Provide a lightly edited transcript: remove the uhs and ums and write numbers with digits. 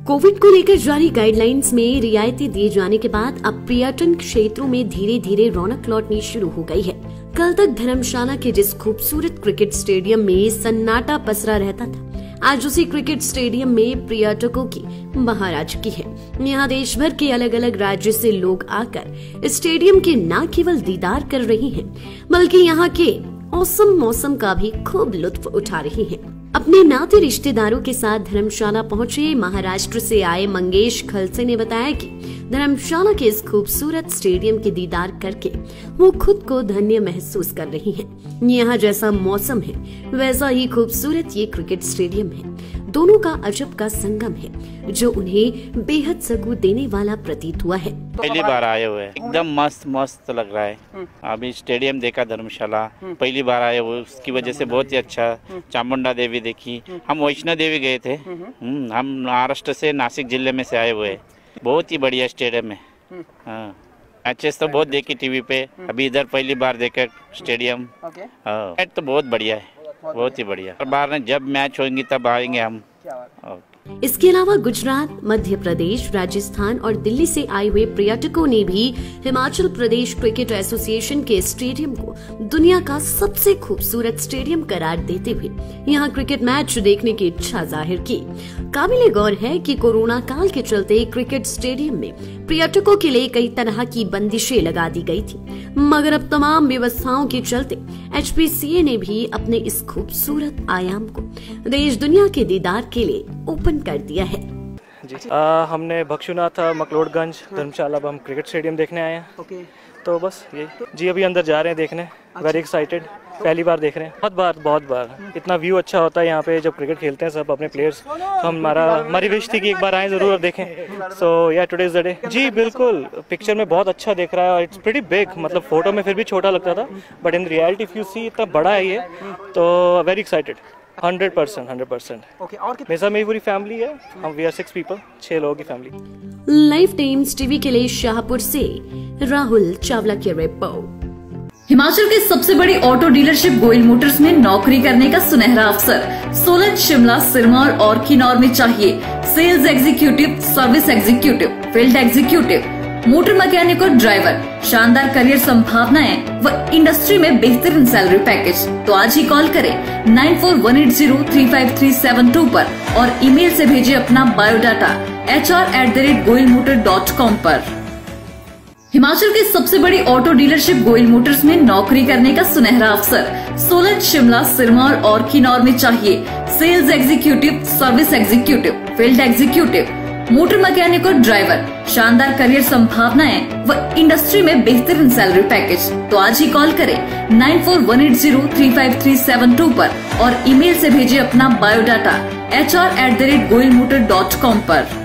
Covid को लेकर जारी गाइडलाइंस में रियायतें दिए जाने के बाद अब पर्यटन क्षेत्रों में धीरे धीरे रौनक लौटनी शुरू हो गई है। कल तक धर्मशाला के जिस खूबसूरत क्रिकेट स्टेडियम में सन्नाटा पसरा रहता था, आज उसी क्रिकेट स्टेडियम में पर्यटकों की बहार आ चुकी है। यहाँ देश भर के अलग अलग राज्य से लोग आकर स्टेडियम के न केवल दीदार कर रहे हैं, बल्कि यहाँ के औसम मौसम का भी खूब लुत्फ उठा रहे हैं। अपने नाते रिश्तेदारों के साथ धर्मशाला पहुंचे महाराष्ट्र से आए मंगेश खलसे ने बताया कि धर्मशाला के इस खूबसूरत स्टेडियम के दीदार करके वो खुद को धन्य महसूस कर रही हैं। यहाँ जैसा मौसम है वैसा ही खूबसूरत ये क्रिकेट स्टेडियम है। दोनों का अजब का संगम है जो उन्हें बेहद सकून देने वाला प्रतीत हुआ है। पहली बार आए हुए एकदम मस्त मस्त लग रहा है। अभी स्टेडियम देखा धर्मशाला, पहली बार आए हुए, उसकी वजह से बहुत ही अच्छा। चामुंडा देवी देखी, हम वैष्णो देवी गए थे। हम महाराष्ट्र से नासिक जिले में से आए हुए, बहुत ही बढ़िया स्टेडियम है। मैचेस तो बहुत देखी टीवी पे, अभी इधर पहली बार देखे स्टेडियम। तो बहुत बढ़िया है, बहुत ही बढ़िया। हर बार जब मैच होंगी तब आएंगे हम। इसके अलावा गुजरात, मध्य प्रदेश, राजस्थान और दिल्ली से आए हुए पर्यटकों ने भी हिमाचल प्रदेश क्रिकेट एसोसिएशन के स्टेडियम को दुनिया का सबसे खूबसूरत स्टेडियम करार देते हुए यहाँ क्रिकेट मैच देखने की इच्छा जाहिर की। काबिले गौर है कि कोरोना काल के चलते क्रिकेट स्टेडियम में पर्यटकों के लिए कई तरह की बंदिशें लगा दी गई थी, मगर अब तमाम व्यवस्थाओं के चलते HPCA ने भी अपने इस खूबसूरत आयाम को देश दुनिया के दीदार के लिए ओपन कर दिया है। जी हमने भक्षुनाथ मकलोडगंज धर्मशाला हम क्रिकेट स्टेडियम देखने आए हैं। तो बस ये जी अभी अंदर जा रहे हैं देखने। वेरी एक्साइटेड, पहली बार देख रहे हैं। बहुत बार इतना व्यू अच्छा होता है यहाँ पे जब क्रिकेट खेलते हैं सब अपने प्लेयर्स। हमारी विश थी कि एक बार आए जरूर और देखें। So yeah today is the day. जी बिल्कुल, पिक्चर में बहुत अच्छा दिख रहा है और इट्स प्रीटी बिग। मतलब फोटो में फिर भी छोटा लगता था, but in reality if you see इतना बड़ा है ये, तो वेरी एक्साइटेड। 100%। ओके, और मेरे साथ मेरी पूरी फैमिली है। हम वी आर 6 पीपल, 6 लोगों की फैमिली। लाइव टाइम्स टीवी के लिए शाहपुर से राहुल चावला की रिपोर्ट। हिमाचल के सबसे बड़ी ऑटो डीलरशिप गोयल मोटर्स में नौकरी करने का सुनहरा अवसर सोलन, शिमला, सिरमौर और किन्नौर में चाहिए sales executive, service executive, field executive, motor mechanic और ड्राइवर। शानदार करियर संभावनाएं व इंडस्ट्री में बेहतरीन सैलरी पैकेज। तो आज ही कॉल करें 9418035372 पर और ईमेल से भेजिए अपना बायोडाटा hr@goilmotor.com पर। हिमाचल के सबसे बड़ी ऑटो डीलरशिप गोयल मोटर्स में नौकरी करने का सुनहरा अवसर सोलन, शिमला, सिरमौर और किन्नौर में चाहिए sales executive, service executive, field executive, motor mechanic और ड्राइवर। शानदार करियर संभावनाएं व इंडस्ट्री में बेहतरीन सैलरी पैकेज। तो आज ही कॉल करें 9418035372 पर और ईमेल से भेजिए अपना बायोडाटा hr@goilmotor.com पर।